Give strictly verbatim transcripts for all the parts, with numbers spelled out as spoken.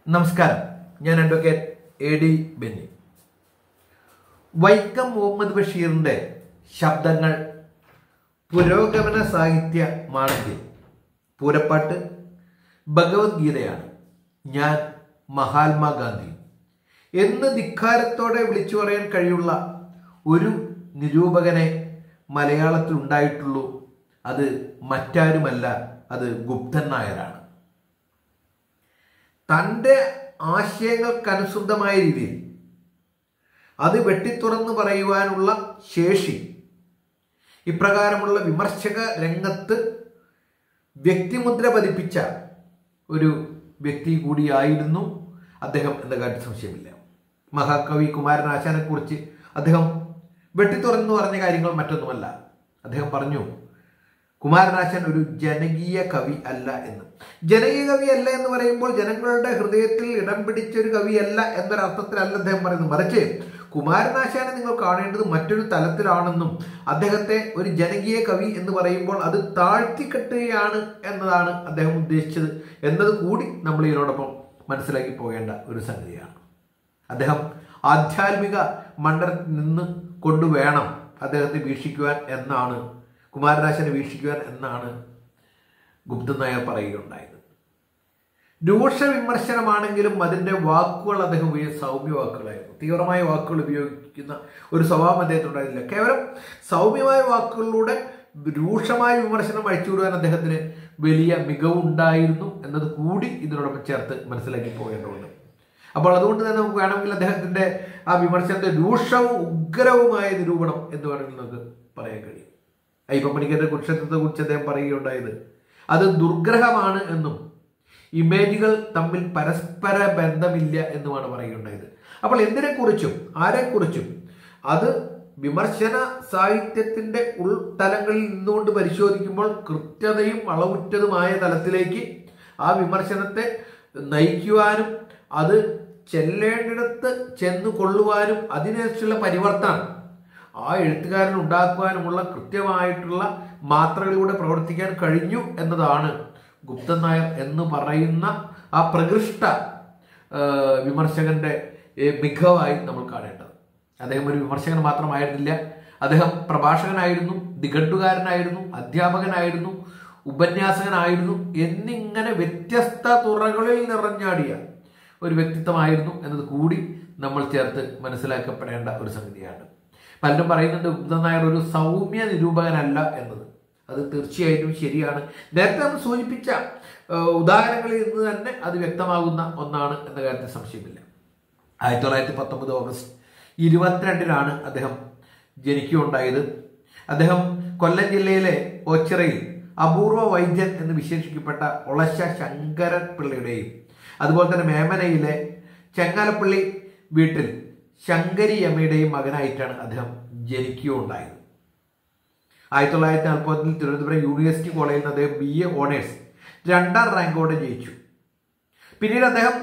നമസ്കാരം, ഞാൻ advocate A D Benny. Vaikom Muhammad ബഷീറിന്റെ ശബ്ദങ്ങൾ പുരോഗമന സാഹിത്യമാണെങ്കിൽ പൂരപ്പാട്ട് ഭഗവത്ഗീതയാണ്. ഞാൻ മഹാത്മാഗാന്ധി എന്ന് ധിക്കാരത്തോടെ വിളിച്ചു പറയാൻ കഴിയുള്ള ഒരു നിരൂപകനെ മലയാളത്തിൽ ഉണ്ടായിട്ടുള്ളൂ. അത് മറ്റാരുമല്ല, അത് ഗുപ്തൻ നായരാണ്. തൻ്റെ ആശയങ്ങൾക്കനുസൃതമായ രീതിയിൽ അത് വെട്ടിത്തുറന്ന് പറയുവാനുള്ള ശേഷി ഇപ്രകാരമുള്ള വിമർശക രംഗത്ത് വ്യക്തിമുദ്ര പതിപ്പിച്ച ഒരു വ്യക്തി കൂടിയായിരുന്നു അദ്ദേഹം എന്ന കാര്യത്തിൽ സംശയമില്ല. മഹാകവി കുമാരനാശാനെ കുറിച്ച് അദ്ദേഹം വെട്ടിത്തുറന്ന് പറഞ്ഞ കാര്യങ്ങൾ മറ്റൊന്നുമല്ല. അദ്ദേഹം പറഞ്ഞു, കുമാരനാശാൻ ഒരു ജനകീയ കവി അല്ല എന്ന്. ജനകീയ കവി അല്ല എന്ന് പറയുമ്പോൾ ജനങ്ങളുടെ ഹൃദയത്തിൽ ഇടം പിടിച്ച ഒരു കവിയല്ല എന്നൊരർത്ഥത്തിലല്ല അദ്ദേഹം പറയുന്നത്. മറിച്ച് കുമാരനാശാനെ നിങ്ങൾ കാണേണ്ടത് മറ്റൊരു തലത്തിലാണെന്നും അദ്ദേഹത്തെ ഒരു ജനകീയ കവി എന്ന് പറയുമ്പോൾ അത് താഴ്ത്തിക്കെട്ടുകയാണ് എന്നതാണ് അദ്ദേഹം ഉദ്ദേശിച്ചത് എന്നത് കൂടി നമ്മൾ ഇതിനോടൊപ്പം മനസ്സിലാക്കി പോകേണ്ട ഒരു സംഗതിയാണ്. അദ്ദേഹം ആധ്യാത്മിക മണ്ഡലത്തിൽ നിന്ന് കൊണ്ടുവേണം അദ്ദേഹത്തെ വീക്ഷിക്കുവാൻ എന്നാണ് കുമാരനാശാനെ വീക്ഷിക്കുവാൻ എന്നാണ് ഗുപ്തൻ നായർ പറയുകയുണ്ടായത്. രൂക്ഷ വിമർശനമാണെങ്കിലും അതിൻ്റെ വാക്കുകൾ അദ്ദേഹം ഉപയോഗിച്ച സൗമ്യ വാക്കുകളായിരുന്നു. തീവ്രമായ വാക്കുകൾ ഉപയോഗിക്കുന്ന ഒരു സ്വഭാവം അദ്ദേഹത്തിനുണ്ടായിരുന്നില്ല. കേവലം സൗമ്യമായ വാക്കുകളിലൂടെ രൂക്ഷമായ വിമർശനം അഴിച്ചുവിടുവാൻ അദ്ദേഹത്തിന് വലിയ മികവുണ്ടായിരുന്നു എന്നത് കൂടി ഇതിനോടൊപ്പം ചേർത്ത് മനസ്സിലാക്കി പോകേണ്ടതുണ്ട്. അപ്പോൾ അതുകൊണ്ട് തന്നെ നമുക്ക് വേണമെങ്കിൽ അദ്ദേഹത്തിൻ്റെ ആ വിമർശനത്തെ രൂക്ഷവും ഉഗ്രവുമായ നിരൂപണം എന്ന് വേണമെങ്കിൽ നമുക്ക് പറയാൻ കഴിയും. അയ്യപ്പപ്പണിക്കരുടെ കുരുക്ഷേത്രത്തെ കുറിച്ച് അദ്ദേഹം പറയുകയുണ്ടായത് അത് ദുർഗ്രഹമാണ് എന്നും ഇമേജുകൾ തമ്മിൽ പരസ്പര ബന്ധമില്ല എന്നുമാണ് പറയുകയുണ്ടായത്. അപ്പോൾ എന്തിനെക്കുറിച്ചും ആരെക്കുറിച്ചും അത് വിമർശന സാഹിത്യത്തിന്റെ ഉൾത്തലങ്ങളിൽ നിന്നുകൊണ്ട് പരിശോധിക്കുമ്പോൾ കൃത്യതയും അളവുറ്റതുമായ തലത്തിലേക്ക് ആ വിമർശനത്തെ നയിക്കുവാനും അത് ചെല്ലേണ്ടിടത്ത് ചെന്നു കൊള്ളുവാനും അതിനനുസരിച്ചുള്ള പരിവർത്തനം ആ എഴുത്തുകാരൻ ഉണ്ടാക്കുവാനുമുള്ള കൃത്യമായിട്ടുള്ള മാത്രകളിലൂടെ പ്രവർത്തിക്കാൻ കഴിഞ്ഞു എന്നതാണ് ഗുപ്തൻ നായർ എന്ന് പറയുന്ന ആ പ്രകൃഷ്ട വിമർശകന്റെ മികവായി നമ്മൾ കാണേണ്ടത്. അദ്ദേഹം ഒരു വിമർശകൻ മാത്രമായിരുന്നില്ല, അദ്ദേഹം പ്രഭാഷകനായിരുന്നു, നിഘണ്ടുകാരനായിരുന്നു, അധ്യാപകനായിരുന്നു, ഉപന്യാസകനായിരുന്നു എന്നിങ്ങനെ വ്യത്യസ്ത തുറകളിൽ നിറഞ്ഞാടിയ ഒരു വ്യക്തിത്വമായിരുന്നു എന്നത് കൂടി നമ്മൾ ചേർത്ത് മനസ്സിലാക്കപ്പെടേണ്ട ഒരു സംഗതിയാണ്. പലരും പറയുന്നുണ്ട് ഗുപ്തൻ നായർ ഒരു സൗമ്യ നിരൂപകനല്ല എന്നത്. അത് തീർച്ചയായിട്ടും ശരിയാണ്. നേരത്തെ നമ്മൾ സൂചിപ്പിച്ച ഉദാഹരണങ്ങളിൽ നിന്ന് തന്നെ അത് വ്യക്തമാകുന്ന ഒന്നാണ് എന്ന കാര്യത്തിൽ സംശയമില്ല. ആയിരത്തി തൊള്ളായിരത്തി പത്തൊമ്പത് ഓഗസ്റ്റ് ഇരുപത്തിരണ്ടിനാണ് അദ്ദേഹം ജനിക്കുകയുണ്ടായത്. അദ്ദേഹം കൊല്ലം ജില്ലയിലെ ഓച്ചിറയിൽ അപൂർവ വൈദ്യൻ എന്ന് വിശേഷിക്കപ്പെട്ട ഒളശ ശങ്കരൻ പിള്ളയുടെയും അതുപോലെ തന്നെ മേമനയിലെ ചെങ്ങാലപ്പള്ളി വീട്ടിൽ ശങ്കരി അമ്മയുടെയും മകനായിട്ടാണ് അദ്ദേഹം ജനിക്കുകയുണ്ടായത്. ആയിരത്തി തൊള്ളായിരത്തി നാൽപ്പതിൽ തിരുവനന്തപുരം യൂണിവേഴ്സിറ്റി കോളേജിൽ നിന്ന് അദ്ദേഹം ബി എ ഓണേഴ്സ് രണ്ടാം റാങ്കോടെ ജയിച്ചു. പിന്നീട് അദ്ദേഹം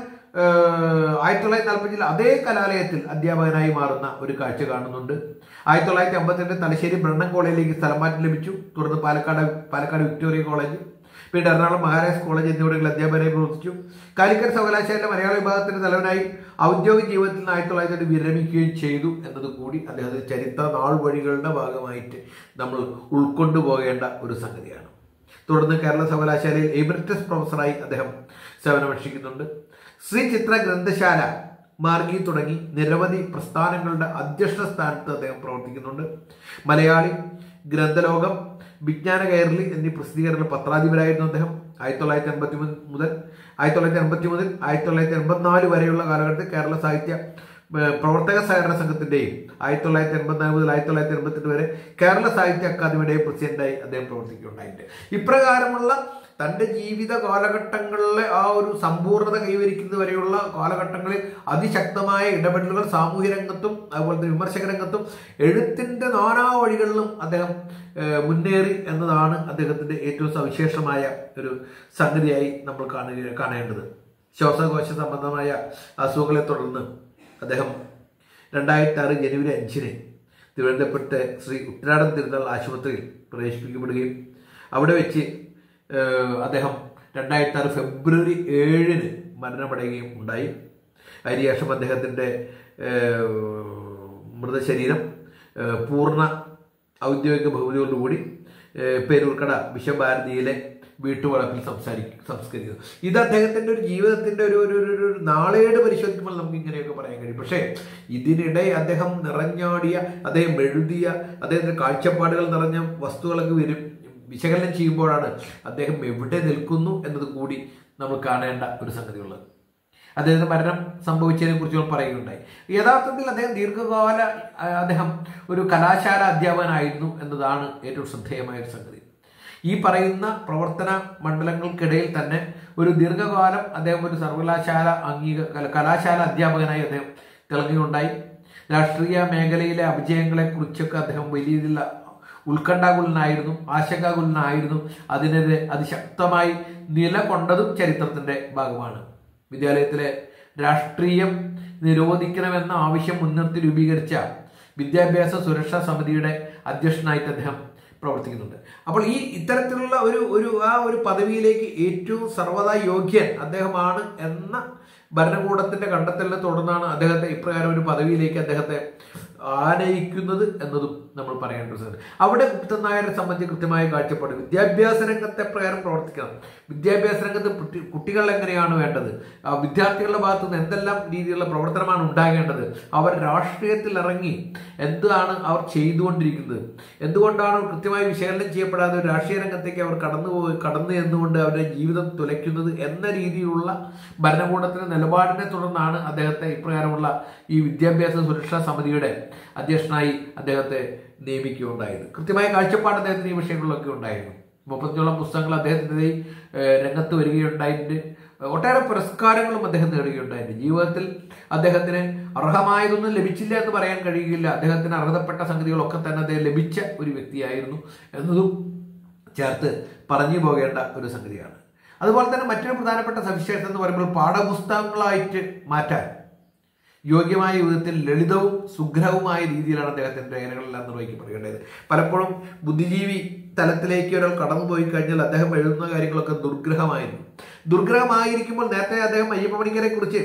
ആയിരത്തി തൊള്ളായിരത്തി നാൽപ്പത്തിൽ അതേ കലാലയത്തിൽ അധ്യാപകനായി മാറുന്ന ഒരു കാഴ്ച കാണുന്നുണ്ട്. ആയിരത്തി തൊള്ളായിരത്തി അമ്പത്തിരണ്ട് തലശ്ശേരി ബ്രണ്ണൻ കോളേജിലേക്ക് സ്ഥലമാറ്റം ലഭിച്ചു. തുടർന്ന് പാലക്കാട് പാലക്കാട് വിക്ടോറിയ കോളേജ്, പിന്നീട് എറണാകുളം മഹാരാജാസ് കോളേജ് എന്നിവിടങ്ങളിൽ അധ്യാപകനായി പ്രവർത്തിച്ചു. കാലിക്കറ്റ് സർവകലാശാലയിലെ മലയാള വിഭാഗത്തിന്റെ തലവനായി ഔദ്യോഗിക ജീവിതത്തിൽ നിന്ന് ആയിരത്തി തൊള്ളായിരത്തി വിരമിക്കുകയും ചെയ്തു എന്നത് കൂടി അദ്ദേഹത്തിന്റെ ചരിത്ര നാൾ വഴികളുടെ ഭാഗമായിട്ട് നമ്മൾ ഉൾക്കൊണ്ടു പോകേണ്ട ഒരു സംഗതിയാണ്. തുടർന്ന് കേരള സർവകലാശാലയിൽ എമിറിറ്റസ് പ്രൊഫസറായി അദ്ദേഹം സേവനമനുഷ്ഠിക്കുന്നുണ്ട്. ശ്രീ ചിത്ര ഗ്രന്ഥശാല, മാർഗി തുടങ്ങി നിരവധി പ്രസ്ഥാനങ്ങളുടെ അധ്യക്ഷ സ്ഥാനത്ത് അദ്ദേഹം പ്രവർത്തിക്കുന്നുണ്ട്. മലയാളി, ഗ്രന്ഥലോകം, വിജ്ഞാന കൈരളി എന്നീ പ്രസിദ്ധീകരണ പത്രാധിപരായിരുന്നു അദ്ദേഹം. ആയിരത്തി തൊള്ളായിരത്തി എൺപത്തി മുതൽ ആയിരത്തി തൊള്ളായിരത്തി എൺപത്തി മുതൽ ആയിരത്തി തൊള്ളായിരത്തി എൺപത്തിനാല് വരെയുള്ള കാലഘട്ടത്തിൽ കേരള സാഹിത്യ പ്രവർത്തക സഹകരണ സംഘത്തിന്റെയും ആയിരത്തി തൊള്ളായിരത്തി എൺപത്തിനാല് മുതൽ ആയിരത്തി തൊള്ളായിരത്തി എൺപത്തെട്ട് വരെ കേരള സാഹിത്യ അക്കാദമിയുടെയും പ്രസിഡന്റായി അദ്ദേഹം പ്രവർത്തിക്കുകയുണ്ടായിട്ടുണ്ട്. ഇപ്രകാരമുള്ള തൻ്റെ ജീവിത കാലഘട്ടങ്ങളിലെ ആ ഒരു സമ്പൂർണ്ണത കൈവരിക്കുന്നത് വരെയുള്ള കാലഘട്ടങ്ങളിൽ അതിശക്തമായ ഇടപെടലുകൾ സാമൂഹ്യ രംഗത്തും അതുപോലെ തന്നെ വിമർശക രംഗത്തും എഴുത്തിൻ്റെ നാനാ വഴികളിലും അദ്ദേഹം മുന്നേറി എന്നതാണ് അദ്ദേഹത്തിൻ്റെ ഏറ്റവും സവിശേഷമായ ഒരു സംഗതിയായി നമ്മൾ കാണുക കാണേണ്ടത്. ശ്വാസകോശ സംബന്ധമായ അസുഖങ്ങളെ തുടർന്ന് അദ്ദേഹം രണ്ടായിരത്തി ആറ് ജനുവരി അഞ്ചിന് തിരുവനന്തപുരത്തെ ശ്രീ ഉത്രാടം തിരുനാൾ ആശുപത്രിയിൽ പ്രവേശിപ്പിക്കപ്പെടുകയും അവിടെ വെച്ച് അദ്ദേഹം രണ്ടായിരത്തി ആറ് ഫെബ്രുവരി ഏഴിന് മരണമടയുകയും ഉണ്ടായി. അതിനുശേഷം അദ്ദേഹത്തിൻ്റെ മൃതശരീരം പൂർണ്ണ ഔദ്യോഗിക ബഹുമതിയോടുകൂടി പേരൂർക്കട വിശ്വഭാരതിയിലെ വീട്ടുവളപ്പിൽ സംസാരിക്കും സംസ്കരിക്കുന്നു. ഇത് അദ്ദേഹത്തിൻ്റെ ഒരു ജീവിതത്തിൻ്റെ ഒരു ഒരു ഒരു നാളേട് പരിശോധിക്കുമ്പോൾ നമുക്ക് ഇങ്ങനെയൊക്കെ പറയാൻ കഴിയും. പക്ഷേ ഇതിനിടെ അദ്ദേഹം നിറഞ്ഞാടിയ, അദ്ദേഹം എഴുതിയ, അദ്ദേഹത്തിൻ്റെ കാഴ്ചപ്പാടുകൾ നിറഞ്ഞ വസ്തുക്കളൊക്കെ വരും വിശകലനം ചെയ്യുമ്പോഴാണ് അദ്ദേഹം എവിടെ നിൽക്കുന്നു എന്നത് കൂടി നമ്മൾ കാണേണ്ട ഒരു സംഗതിയുള്ളത്. അദ്ദേഹത്തിന് മരണം സംഭവിച്ചതിനെ കുറിച്ച് നമ്മൾ പറയുകയുണ്ടായി. യഥാർത്ഥത്തിൽ അദ്ദേഹം ദീർഘകാല അദ്ദേഹം ഒരു കലാശാല അധ്യാപകനായിരുന്നു എന്നതാണ് ഏറ്റവും ശ്രദ്ധേയമായ ഒരു സംഗതി. ഈ പറയുന്ന പ്രവർത്തന മണ്ഡലങ്ങൾക്കിടയിൽ തന്നെ ഒരു ദീർഘകാലം അദ്ദേഹം ഒരു സർവകലാശാല അംഗീക കലാശാല അധ്യാപകനായി അദ്ദേഹം തിളങ്ങുകയുണ്ടായി. രാഷ്ട്രീയ മേഖലയിലെ അഭിജയങ്ങളെ കുറിച്ചൊക്കെ അദ്ദേഹം വലിയ രീതിയിലുള്ള ഉത്കണ്ഠാകുലനായിരുന്നു, ആശങ്കാകുലനായിരുന്നു. അതിനെതിരെ അതിശക്തമായി നിലകൊണ്ടതും ചരിത്രത്തിന്റെ ഭാഗമാണ്. വിദ്യാലയത്തിലെ രാഷ്ട്രീയം നിരോധിക്കണമെന്ന ആവശ്യം മുൻനിർത്തി രൂപീകരിച്ച വിദ്യാഭ്യാസ സുരക്ഷാ സമിതിയുടെ അധ്യക്ഷനായിട്ട് അദ്ദേഹം പ്രവർത്തിക്കുന്നുണ്ട്. അപ്പോൾ ഈ ഇത്തരത്തിലുള്ള ഒരു ഒരു ആ ഒരു പദവിയിലേക്ക് ഏറ്റവും സർവ്വതാ യോഗ്യൻ അദ്ദേഹമാണ് എന്ന ഭരണകൂടത്തിന്റെ കണ്ടെത്തലിനെ തുടർന്നാണ് അദ്ദേഹത്തെ ഇപ്രകാരം ഒരു പദവിയിലേക്ക് അദ്ദേഹത്തെ ആനയിക്കുന്നത് എന്നതും നമ്മൾ പറയേണ്ട ഒരു സംഗതി. അവിടെ ഗുപ്തൻ നായരെ സംബന്ധിച്ച് കൃത്യമായ കാഴ്ചപ്പാട്, വിദ്യാഭ്യാസ രംഗത്തെ പ്രകാരം പ്രവർത്തിക്കണം. വിദ്യാഭ്യാസ രംഗത്ത് കുട്ടികൾ എങ്ങനെയാണ് വേണ്ടത്, വിദ്യാർത്ഥികളുടെ ഭാഗത്തു നിന്ന് എന്തെല്ലാം രീതിയിലുള്ള പ്രവർത്തനമാണ് ഉണ്ടാകേണ്ടത്, അവർ രാഷ്ട്രീയത്തിൽ ഇറങ്ങി എന്താണ് അവർ ചെയ്തുകൊണ്ടിരിക്കുന്നത്, എന്തുകൊണ്ടാണ് കൃത്യമായി വിശകലനം ചെയ്യപ്പെടാതെ ഒരു രാഷ്ട്രീയ രംഗത്തേക്ക് അവർ കടന്നു പോയി കടന്നു എന്നുകൊണ്ട് അവരുടെ ജീവിതം തുലയ്ക്കുന്നത് എന്ന രീതിയിലുള്ള ഭരണകൂടത്തിന്റെ നിലപാടിനെ തുടർന്നാണ് അദ്ദേഹത്തെ ഇപ്രകാരമുള്ള ഈ വിദ്യാഭ്യാസ സുരക്ഷാ സമിതിയുടെ അധ്യക്ഷനായി അദ്ദേഹത്തെ നിയമിക്കുകയുണ്ടായത്. കൃത്യമായ കാഴ്ചപ്പാട് അദ്ദേഹത്തിന് ഈ വിഷയങ്ങളിലൊക്കെ ഉണ്ടായിരുന്നു. മുപ്പത്തിയോളം പുസ്തകങ്ങൾ അദ്ദേഹത്തിൻ്റെ രംഗത്ത് വരികയുണ്ടായിട്ടുണ്ട്. ഒട്ടേറെ പുരസ്കാരങ്ങളും അദ്ദേഹം നേടുകയുണ്ടായിട്ടുണ്ട്. ജീവിതത്തിൽ അദ്ദേഹത്തിന് അർഹമായതൊന്നും ലഭിച്ചില്ല എന്ന് പറയാൻ കഴിയില്ല. അദ്ദേഹത്തിന് അർഹതപ്പെട്ട സംഗതികളൊക്കെ തന്നെ അദ്ദേഹം ലഭിച്ച ഒരു വ്യക്തിയായിരുന്നു എന്നതും ചേർത്ത് പറഞ്ഞു പോകേണ്ട ഒരു സംഗതിയാണ്. അതുപോലെ തന്നെ മറ്റൊരു പ്രധാനപ്പെട്ട സവിശേഷത എന്ന് പറയുമ്പോൾ പാഠപുസ്തകങ്ങളായിട്ട് മാറ്റാൻ യോഗ്യമായ വിധത്തിൽ ലളിതവും സുഗ്രഹവുമായ രീതിയിലാണ് അദ്ദേഹത്തിൻ്റെ രചനകളെല്ലാം നിർവഹിക്കപ്പെടുകയുണ്ടായത്. പലപ്പോഴും ബുദ്ധിജീവി തലത്തിലേക്ക് ഒരാൾ കടന്നുപോയി കഴിഞ്ഞാൽ അദ്ദേഹം എഴുതുന്ന കാര്യങ്ങളൊക്കെ ദുർഗ്രഹമായിരുന്നു. ദുർഗ്രഹമായിരിക്കുമ്പോൾ നേരത്തെ അദ്ദേഹം അയ്യപ്പ പണിക്കരെ കുറിച്ച്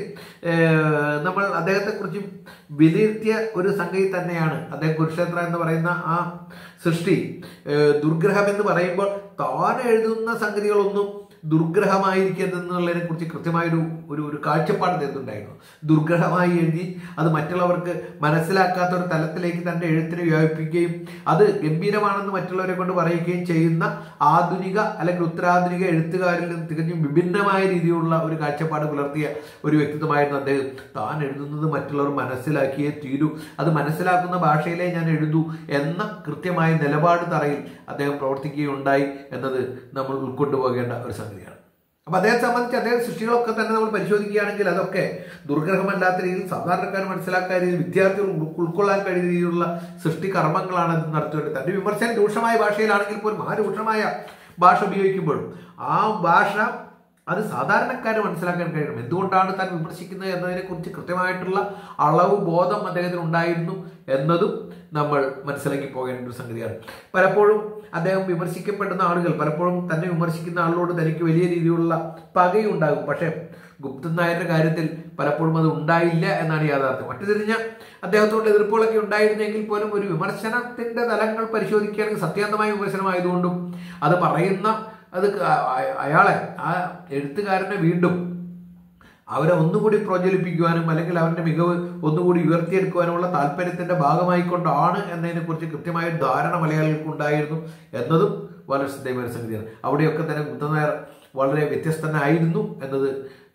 നമ്മൾ അദ്ദേഹത്തെക്കുറിച്ച് വിലയിരുത്തിയ ഒരു സംഗതി തന്നെയാണ്. അദ്ദേഹം കുരുക്ഷേത്ര എന്ന് പറയുന്ന ആ സൃഷ്ടി ദുർഗ്രഹം എന്ന് പറയുമ്പോൾ താൻ എഴുതുന്ന സംഗതികളൊന്നും ദുർഗ്രഹമായിരിക്കരുതെന്നുള്ളതിനെ കുറിച്ച് കൃത്യമായൊരു ഒരു ഒരു കാഴ്ചപ്പാട് അദ്ദേഹത്തിനുണ്ടായിരുന്നു. ദുർഗ്രഹമായി എഴുതി അത് മറ്റുള്ളവർക്ക് മനസ്സിലാക്കാത്ത ഒരു തലത്തിലേക്ക് തൻ്റെ എഴുത്തിനെ വ്യാപിപ്പിക്കുകയും അത് ഗംഭീരമാണെന്ന് മറ്റുള്ളവരെ കൊണ്ട് പറയുകയും ചെയ്യുന്ന ആധുനിക അല്ലെങ്കിൽ ഉത്തരാധുനിക എഴുത്തുകാരിൽ നിന്ന് തികഞ്ഞും വിഭിന്നമായ രീതിയിലുള്ള ഒരു കാഴ്ചപ്പാട് പുലർത്തിയ ഒരു വ്യക്തിത്വമായിരുന്നു അദ്ദേഹം. താൻ എഴുതുന്നത് മറ്റുള്ളവർ മനസ്സിലാക്കിയേ തീരൂ, അത് മനസ്സിലാക്കുന്ന ഭാഷയിലേ ഞാൻ എഴുതൂ എന്ന കൃത്യമായ നിലപാട് തറയിൽ അദ്ദേഹം പ്രവർത്തിക്കുകയുണ്ടായി എന്നത് നമ്മൾ ഉൾക്കൊണ്ടുപോകേണ്ട ഒരു സംഗതിയാണ്. അപ്പൊ അദ്ദേഹത്തെ സംബന്ധിച്ച് അദ്ദേഹം സൃഷ്ടികളൊക്കെ തന്നെ നമ്മൾ പരിശോധിക്കുകയാണെങ്കിൽ അതൊക്കെ ദുർഗ്രഹമല്ലാത്ത രീതിയിൽ സാധാരണക്കാർ മനസ്സിലാക്കാൻ രീതിയിൽ വിദ്യാർത്ഥികൾ ഉൾക്കൊള്ളാൻ കഴിയുന്ന രീതിയിലുള്ള സൃഷ്ടി കർമ്മങ്ങളാണ് ഇത് നടത്തിയത്. തന്റെ വിമർശനം രൂക്ഷമായ ഭാഷയിലാണെങ്കിൽ പോലും ആ രൂക്ഷമായ ഭാഷ ഉപയോഗിക്കുമ്പോഴും ആ ഭാഷ അത് സാധാരണക്കാർ മനസ്സിലാക്കാൻ കഴിയണം. എന്തുകൊണ്ടാണ് താൻ വിമർശിക്കുന്നത് എന്നതിനെ കുറിച്ച് കൃത്യമായിട്ടുള്ള അളവ് ബോധം അദ്ദേഹത്തിന് ഉണ്ടായിരുന്നു എന്നതും നമ്മൾ മനസ്സിലാക്കി പോകേണ്ട ഒരു സംഗതിയാണ്. പലപ്പോഴും അദ്ദേഹം വിമർശിക്കപ്പെടുന്ന ആളുകൾ പലപ്പോഴും തന്നെ വിമർശിക്കുന്ന ആളോട് തനിക്ക് വലിയ രീതിയിലുള്ള പകയുണ്ടാകും. പക്ഷേ ഗുപ്തൻ നായരുടെ കാര്യത്തിൽ പലപ്പോഴും അത് ഉണ്ടായില്ല എന്നാണ് യാഥാർത്ഥ്യം. മറ്റു തിരിഞ്ഞ അദ്ദേഹത്തോട് എതിർപ്പുകളൊക്കെ ഉണ്ടായിരുന്നെങ്കിൽ പോലും ഒരു വിമർശനത്തിന്റെ തലങ്ങൾ പരിശോധിക്കുകയാണെങ്കിൽ സത്യാന്തമായ വിമർശനമായതുകൊണ്ടും അത് പറയുന്ന അത് അയാളെ ആ എഴുത്തുകാരനെ വീണ്ടും അവരെ ഒന്നുകൂടി പ്രോജ്വലിപ്പിക്കുവാനും അല്ലെങ്കിൽ അവരുടെ മികവ് ഒന്നുകൂടി ഉയർത്തിയെടുക്കുവാനുമുള്ള താല്പര്യത്തിന്റെ ഭാഗമായിക്കൊണ്ടാണ് എന്നതിനെ കുറിച്ച് കൃത്യമായ ധാരണ മലയാളികൾക്ക് ഉണ്ടായിരുന്നു എന്നതും വളരെ ശ്രദ്ധേയമായ സംഗതിയാണ്. അവിടെയൊക്കെ തന്നെ ഗുപ്തൻ നായർ വളരെ വ്യത്യസ്തനായിരുന്നു എന്നത്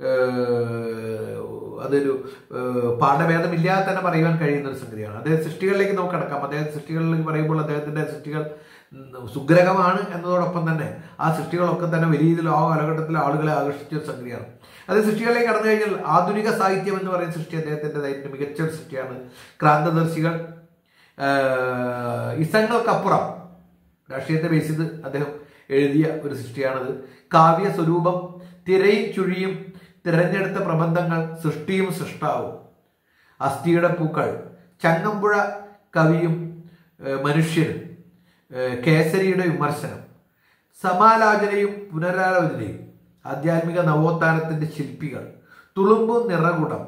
അതൊരു പാഠഭേദമില്ലാതെ തന്നെ പറയുവാൻ കഴിയുന്ന ഒരു സംഗതിയാണ്. അദ്ദേഹം സൃഷ്ടികളിലേക്ക് നമുക്ക് കടക്കാം. അദ്ദേഹം സൃഷ്ടികളിലേക്ക് പറയുമ്പോൾ അദ്ദേഹത്തിന്റെ സൃഷ്ടികൾ സുഗ്രഹമാണ് എന്നതോടൊപ്പം തന്നെ ആ സൃഷ്ടികളൊക്കെ തന്നെ വലിയ രീതിയിൽ ആ കാലഘട്ടത്തിലെ ആളുകളെ ആകർഷിച്ച ഒരു സംഗതിയാണ്. അത് സൃഷ്ടികളിലേക്ക് കടന്നു കഴിഞ്ഞാൽ ആധുനിക സാഹിത്യം എന്ന് പറയുന്ന സൃഷ്ടി അദ്ദേഹത്തിൻ്റെതായിട്ട് മികച്ച ഒരു സൃഷ്ടിയാണ്. ക്രാന്തദർശികൾ, ഇസങ്ങൾക്കപ്പുറം രാഷ്ട്രീയത്തെ ബേസ് ചെയ്ത് അദ്ദേഹം എഴുതിയ ഒരു സൃഷ്ടിയാണത്. കാവ്യ സ്വരൂപം, തിരയും ചുഴിയും, തിരഞ്ഞെടുത്ത പ്രബന്ധങ്ങൾ, സൃഷ്ടിയും സൃഷ്ടാവും, അസ്ഥിയുടെ പൂക്കൾ, ചങ്ങമ്പുഴ കവിയും മനുഷ്യനും, കേസരിയുടെ വിമർശനം, സമാലോചനയും പുനരാലോചനയും, ആധ്യാത്മിക നവോത്ഥാനത്തിന്റെ ശില്പികൾ, തുളുമ്പു നിറകുടം,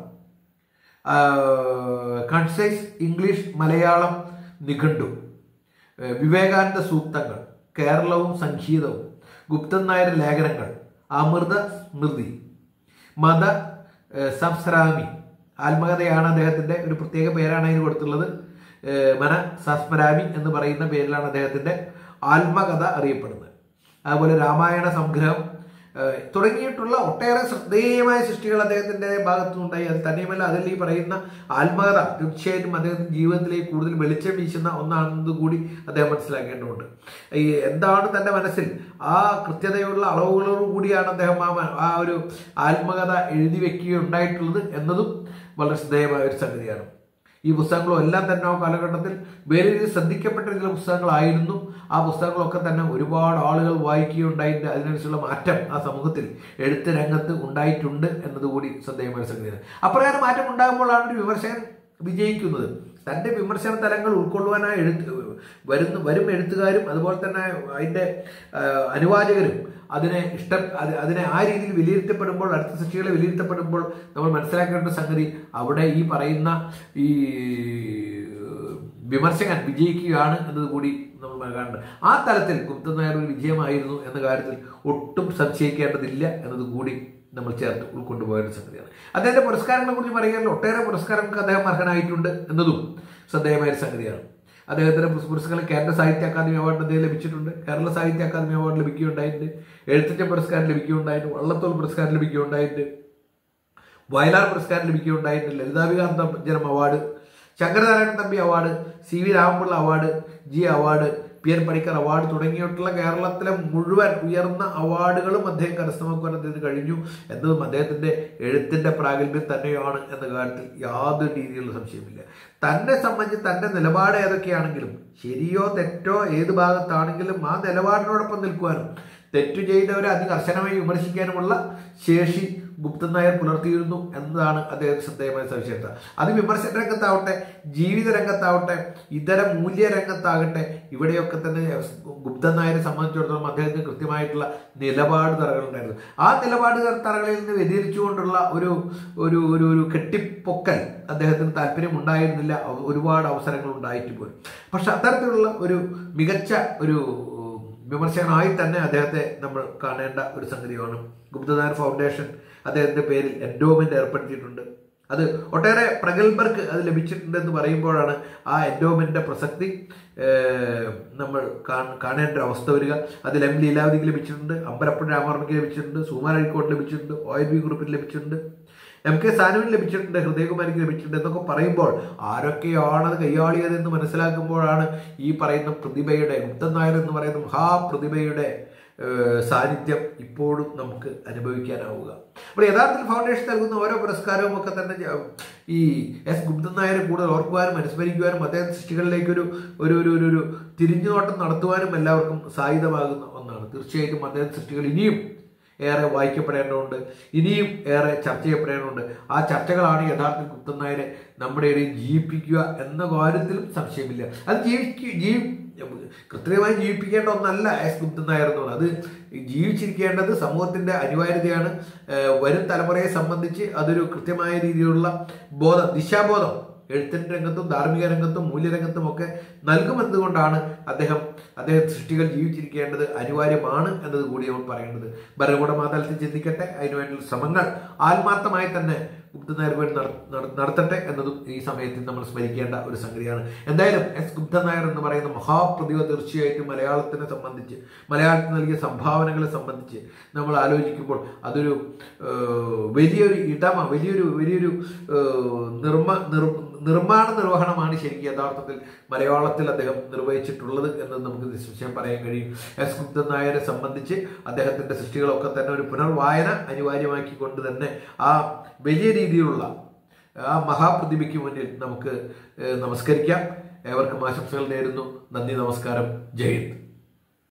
കൺസൈസ് ഇംഗ്ലീഷ് മലയാളം നിഘണ്ടു, വിവേകാനന്ദ സൂക്തങ്ങൾ, കേരളവും സംഗീതവും, ഗുപ്തൻ നായർ ലേഖനങ്ങൾ, അമൃത സ്മൃതി, മത സംസ്രാമി, ആത്മകഥയാണ് അദ്ദേഹത്തിൻ്റെ ഒരു പ്രത്യേക പേരാണ് അതിന് കൊടുത്തുള്ളത്. മന സംസ്മരാമി എന്ന് പറയുന്ന പേരിലാണ് അദ്ദേഹത്തിൻ്റെ ആത്മകഥ അറിയപ്പെടുന്നത്. അതുപോലെ രാമായണ സംഗ്രഹം തുടങ്ങിയിട്ടുള്ള ഒട്ടേറെ ശ്രദ്ധേയമായ സൃഷ്ടികൾ അദ്ദേഹത്തിൻ്റെ ഭാഗത്തുനിന്നുണ്ടായി. അത് തന്നെയുമല്ല, അതിൽ ഈ പറയുന്ന ആത്മകഥ തീർച്ചയായിട്ടും അദ്ദേഹത്തിൻ്റെ ജീവിതത്തിലേക്ക് കൂടുതൽ വെളിച്ചം വീശുന്ന ഒന്നാണെന്നത് കൂടി അദ്ദേഹം മനസ്സിലാക്കേണ്ടതുണ്ട്. ഈ എന്താണ് തൻ്റെ മനസ്സിൽ ആ കൃത്യതയുള്ള അളവുകളോടു കൂടിയാണ് അദ്ദേഹം ആ ആ ഒരു ആത്മകഥ എഴുതി വെക്കുകയുണ്ടായിട്ടുള്ളത് എന്നതും വളരെ ശ്രദ്ധേയമായ ഒരു സംഗതിയാണ്. ഈ പുസ്തകങ്ങളും എല്ലാം തന്നെ ആ കാലഘട്ടത്തിൽ വേറെ ശ്രദ്ധിക്കപ്പെട്ട ചില പുസ്തകങ്ങളായിരുന്നു. ആ പുസ്തകങ്ങളൊക്കെ തന്നെ ഒരുപാട് ആളുകൾ വായിക്കുകയുണ്ടായിട്ട് അതിനനുസരിച്ചുള്ള മാറ്റം ആ സമൂഹത്തിൽ എഴുത്ത് രംഗത്ത് ഉണ്ടായിട്ടുണ്ട് എന്നതുകൂടി ശ്രദ്ധേയമായ സംഗതിയാണ്. അപ്രകാരം മാറ്റം ഉണ്ടാകുമ്പോഴാണ് ഒരു വിമർശകൻ വിജയിക്കുന്നത്. തൻ്റെ വിമർശന തലങ്ങൾ ഉൾക്കൊള്ളുവാനായി എഴുത്ത് വരുന്ന വരും എഴുത്തുകാരും അതുപോലെ തന്നെ അതിൻ്റെ അനുവാചകരും അതിനെ ഇഷ്ടം അതിനെ ആ രീതിയിൽ വിലയിരുത്തപ്പെടുമ്പോൾ, അടുത്ത സൃഷ്ടികളെ വിലയിരുത്തപ്പെടുമ്പോൾ നമ്മൾ മനസ്സിലാക്കേണ്ട സംഗതി അവിടെ ഈ പറയുന്ന ഈ വിമർശകൻ വിജയിക്കുകയാണ് എന്നത് കൂടി നമ്മൾ കാണുന്നുണ്ട്. ആ തലത്തിൽ ഗുപ്തൻ നായർ ഒരു വിജയമായിരുന്നു എന്ന കാര്യത്തിൽ ഒട്ടും സംശയിക്കേണ്ടതില്ല എന്നത് കൂടി നമ്മൾ ചേർത്ത് ഉൾക്കൊണ്ടുപോയ സംഗതിയാണ്. അദ്ദേഹത്തിന്റെ പുരസ്കാരങ്ങളെ കുറിച്ച് പറയുകയാണെങ്കിൽ ഒട്ടേറെ പുരസ്കാരങ്ങൾക്ക് അദ്ദേഹം അർഹനായിട്ടുണ്ട് എന്നതും ശ്രദ്ധേയമായ സംഗതിയാണ്. അദ്ദേഹത്തിന് പുരസ്കാരം കേന്ദ്ര സാഹിത്യ അക്കാദമി അവാർഡ് അദ്ദേഹം ലഭിച്ചിട്ടുണ്ട്, കേരള സാഹിത്യ അക്കാദമി അവാർഡ് ലഭിക്കുകയുണ്ടായിട്ടുണ്ട്, എഴുത്തച്ഛൻ പുരസ്കാരം ലഭിക്കുകയുണ്ടായിട്ടുണ്ട്, വള്ളത്തോൾ പുരസ്കാരം ലഭിക്കുകയുണ്ടായിട്ടുണ്ട്, വയലാർ പുരസ്കാരം ലഭിക്കുകയുണ്ടായിട്ടുണ്ട്, Lalithambika Antharjanam award, Sankaranarayanan Thampi award, C V Ramapillai award, G award, P N Panicker award തുടങ്ങിയിട്ടുള്ള കേരളത്തിലെ മുഴുവൻ ഉയർന്ന അവാർഡുകളും അദ്ദേഹം കരസ്ഥമാക്കുവാൻ അദ്ദേഹത്തിന് കഴിഞ്ഞു എന്നതും അദ്ദേഹത്തിൻ്റെ എഴുത്തിൻ്റെ പ്രാഗൽഭ്യം തന്നെയാണ് എന്ന കാര്യത്തിൽ യാതൊരു രീതിയിലുള്ള സംശയമില്ല. തന്നെ സംബന്ധിച്ച് തൻ്റെ നിലപാട് ഏതൊക്കെയാണെങ്കിലും ശരിയോ തെറ്റോ ഏത് ഭാഗത്താണെങ്കിലും ആ നിലപാടിനോടൊപ്പം നിൽക്കുവാനും തെറ്റു ചെയ്തവരെ അതികർശനമായി വിമർശിക്കാനുമുള്ള ശേഷി ഗുപ്തൻ നായർ പുലർത്തിയിരുന്നു എന്നതാണ് അദ്ദേഹത്തിന് ശ്രദ്ധേയമായ സവിശേഷത. അത് വിമർശന രംഗത്താവട്ടെ, ജീവിത രംഗത്താവട്ടെ, ഇതര മൂല്യ രംഗത്താകട്ടെ, ഇവിടെയൊക്കെ തന്നെ ഗുപ്തൻ നായരെ സംബന്ധിച്ചിടത്തോളം അദ്ദേഹത്തിന് കൃത്യമായിട്ടുള്ള നിലപാട് തറകളുണ്ടായിരുന്നു. ആ നിലപാട് തറകളിൽ നിന്ന് വ്യതിരിച്ചുകൊണ്ടുള്ള ഒരു ഒരു ഒരു ഒരു കെട്ടിപ്പൊക്കൽ അദ്ദേഹത്തിന് താല്പര്യം ഉണ്ടായിരുന്നില്ല. ഒരുപാട് അവസരങ്ങൾ ഉണ്ടായിട്ട് പോലും. പക്ഷെ അത്തരത്തിലുള്ള ഒരു മികച്ച ഒരു വിമർശകനായി തന്നെ അദ്ദേഹത്തെ നമ്മൾ കാണേണ്ട ഒരു സംഗതിയാണ്. ഗുപ്തൻ നായർ ഫൗണ്ടേഷൻ അദ്ദേഹത്തിൻ്റെ പേരിൽ എൻഡോമെന്റ് ഏർപ്പെടുത്തിയിട്ടുണ്ട്. അത് ഒട്ടേറെ പ്രഗത്ഭർക്ക് അത് ലഭിച്ചിട്ടുണ്ട് എന്ന് പറയുമ്പോഴാണ് ആ എൻഡോമെന്റിന്റെ പ്രസക്തി നമ്മൾ കാണേണ്ട അവസ്ഥ വരിക. അതിൽ എം ലീലാവതിക്ക് ലഭിച്ചിട്ടുണ്ട്, അമ്പലപ്പുഴ രാമവർമ്മയ്ക്ക് ലഭിച്ചിട്ടുണ്ട്, സുകുമാരൻ അഴീക്കോട് ലഭിച്ചിട്ടുണ്ട്, ഒ എൻ വി ഗ്രൂപ്പിന് ലഭിച്ചിട്ടുണ്ട്, എം കെ സാനുവിന് ലഭിച്ചിട്ടുണ്ട്, ഹൃദയകുമാരിക്ക് ലഭിച്ചിട്ടുണ്ട് എന്നൊക്കെ പറയുമ്പോൾ ആരൊക്കെയാണത് കൈയാളിയതെന്ന് മനസ്സിലാക്കുമ്പോഴാണ് ഈ പറയുന്ന പ്രതിഭയുടെ, ഗുപ്തൻ നായർ എന്ന് പറയുന്ന മഹാപ്രതിഭയുടെ സാന്നിധ്യം ഇപ്പോഴും നമുക്ക് അനുഭവിക്കാനാവുക. അപ്പോൾ യഥാർത്ഥത്തിൽ ഫൗണ്ടേഷൻ നൽകുന്ന ഓരോ പുരസ്കാരവും ഒക്കെ തന്നെ ഈ എസ് ഗുപ്തൻ നായരെ കൂടുതൽ ഓർക്കുവാനും അനുസ്മരിക്കുവാനും അദ്ദേഹം സൃഷ്ടികളിലേക്കൊരു ഒരു ഒരു ഒരു ഒരു തിരിഞ്ഞുനോട്ടം നടത്തുവാനും എല്ലാവർക്കും സാധ്യതമാകുന്ന ഒന്നാണ്. തീർച്ചയായിട്ടും അദ്ദേഹം സൃഷ്ടികൾ ഇനിയും ഏറെ വായിക്കപ്പെടേണ്ടതുണ്ട്, ഇനിയും ഏറെ ചർച്ച ചെയ്യപ്പെടേണ്ടതുണ്ട്. ആ ചർച്ചകളാണ് യഥാർത്ഥത്തിൽ ഗുപ്തൻ നായരെ നമ്മുടെ ഇടയിൽ ജീവിപ്പിക്കുക എന്ന കാര്യത്തിലും സംശയമില്ല. അത് ജീവിക്കുക ജീവി കൃത്യമായി ജീവിപ്പിക്കേണ്ട ഒന്നല്ല എസ് ഗുപ്തൻ നായർ എന്ന് പറയുന്നത്. അത് ജീവിച്ചിരിക്കേണ്ടത് സമൂഹത്തിന്റെ അനിവാര്യതയാണ്. വരും തലമുറയെ സംബന്ധിച്ച് അതൊരു കൃത്യമായ രീതിയിലുള്ള ബോധം, ദിശാബോധം എഴുത്തിന്റെ രംഗത്തും ധാർമ്മിക രംഗത്തും മൂല്യരംഗത്തും ഒക്കെ നൽകുമെന്നുകൊണ്ടാണ് അദ്ദേഹം അദ്ദേഹം സൃഷ്ടികൾ ജീവിച്ചിരിക്കേണ്ടത് അനിവാര്യമാണ് എന്നത് കൂടി നമ്മൾ പറയേണ്ടത്. ഭരണകൂട മാതലത്തിൽ ചിന്തിക്കട്ടെ, അതിനുവേണ്ടിയുള്ള ശ്രമങ്ങൾ ആത്മാർത്ഥമായി തന്നെ ഗുപ്തൻ നായർ വേണ്ടി നടത്തട്ടെ എന്നതും ഈ സമയത്ത് നമ്മൾ സ്മരിക്കേണ്ട ഒരു സംഗതിയാണ്. എന്തായാലും എസ് ഗുപ്തൻ നായർ എന്ന് പറയുന്ന മഹാപ്രതിഭ തീർച്ചയായിട്ടും മലയാളത്തിനെ സംബന്ധിച്ച്, മലയാളത്തിന് നൽകിയ സംഭാവനകളെ സംബന്ധിച്ച് നമ്മൾ ആലോചിക്കുമ്പോൾ അതൊരു വലിയൊരു ഇടമ, വലിയൊരു വലിയൊരു നിർമ്മ നിർമ്മാണ നിർവഹണമാണ് ശരിക്കും യഥാർത്ഥത്തിൽ മലയാളത്തിൽ അദ്ദേഹം നിർവഹിച്ചിട്ടുള്ളത് എന്നത് നമുക്ക് നിശ്ചയം പറയാൻ കഴിയും. എസ് ഗുപ്തൻ നായരെ സംബന്ധിച്ച് അദ്ദേഹത്തിന്റെ സൃഷ്ടികളൊക്കെ തന്നെ ഒരു പുനർവായന അനിവാര്യമാക്കിക്കൊണ്ട് തന്നെ ആ വലിയ രീതിയിലുള്ള ആ മഹാപ്രതിഭയ്ക്ക് മുന്നിൽ നമുക്ക് നമസ്കരിക്കാം. ഏവർക്കും ആശംസകൾ നേരുന്നു. നന്ദി, നമസ്കാരം, ജയ് ഹിന്ദ്.